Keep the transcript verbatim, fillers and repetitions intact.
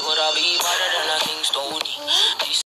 could I be better than a King Stony?